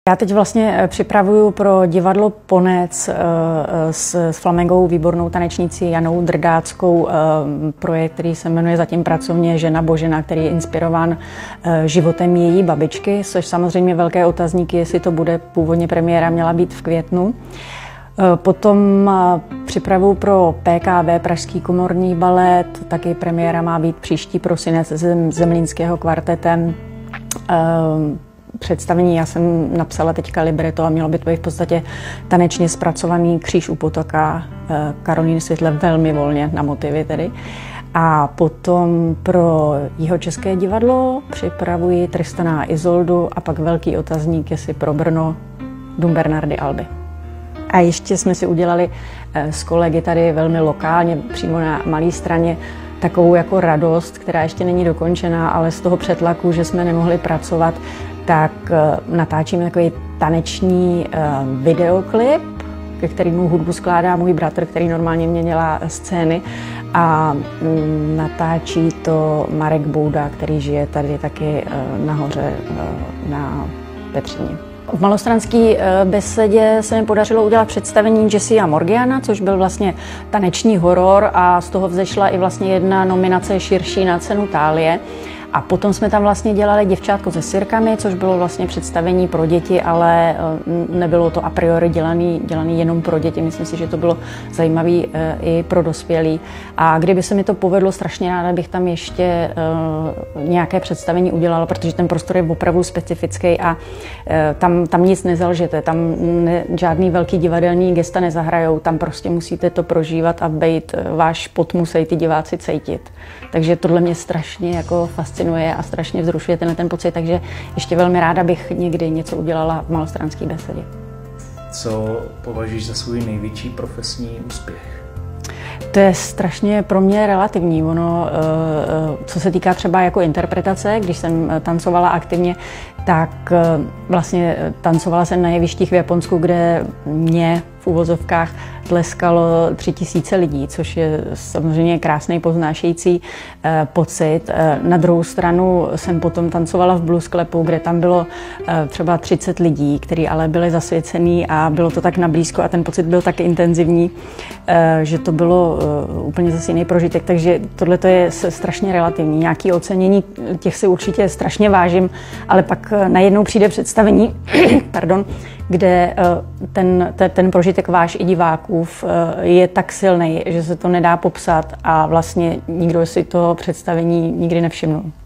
Já teď vlastně připravuju pro divadlo Ponec s flamengovou výbornou tanečnicí Janou Drdáckou projekt, který se jmenuje zatím pracovně Žena Božena, který je inspirován životem její babičky, což samozřejmě velké otazníky, jestli to bude. Původně premiéra měla být v květnu. Potom připravuju pro PKB, Pražský komorní balet, taky premiéra má být příští prosinec Zemlínského kvartetem. Představení, já jsem napsala teďka libreto a mělo by to být v podstatě tanečně zpracovaný Kříž u potoka Karolíny Světle, velmi volně na motivy tedy. A potom pro Jihočeské divadlo připravuji Tristana a Izoldu a pak velký otazník, jestli pro Brno Dům Bernardy Alby. A ještě jsme si udělali s kolegy tady velmi lokálně, přímo na Malé Straně, takovou jako radost, která ještě není dokončená, ale z toho přetlaku, že jsme nemohli pracovat, tak natáčíme takový taneční videoklip, ke kterému hudbu skládá můj bratr, který normálně mě dělá scény, a natáčí to Marek Bouda, který žije tady taky nahoře na Petříně. V Malostranské besedě se mi podařilo udělat představení Jessie a Morgiana, což byl vlastně taneční horor, a z toho vzešla i vlastně jedna nominace širší na cenu Thálie. A potom jsme tam vlastně dělali Děvčátko se sirkami, což bylo vlastně představení pro děti, ale nebylo to a priori dělaný jenom pro děti. Myslím si, že to bylo zajímavé i pro dospělí. A kdyby se mi to povedlo, strašně ráda bych tam ještě nějaké představení udělala, protože ten prostor je opravdu specifický a tam nic nezalžete, tam žádný velký divadelní gesta nezahrajou, tam prostě musíte to prožívat a být váš pot musí ty diváci cítit. Takže tohle mě strašně jako fascinuje a strašně vzrušuje ten pocit, takže ještě velmi ráda bych někdy něco udělala v Malostranské besedě. Co považuješ za svůj největší profesní úspěch? To je strašně pro mě relativní. Ono, co se týká třeba jako interpretace, když jsem tancovala aktivně, tak vlastně tancovala jsem na jevištích v Japonsku, kde mě v uvozovkách tleskalo 3000 lidí, což je samozřejmě krásný poznášející pocit. Na druhou stranu jsem potom tancovala v Blues Clubu, kde tam bylo třeba 30 lidí, kteří ale byli zasvěcený a bylo to tak nablízko a ten pocit byl tak intenzivní, že to bylo úplně zase jiný prožitek. Takže tohle je strašně relativní. Nějaké ocenění, těch si určitě strašně vážím, ale pak najednou přijde představení, pardon, kde ten prožitek váš i divákův je tak silný, že se to nedá popsat a vlastně nikdo si to představení nikdy nevšimnul.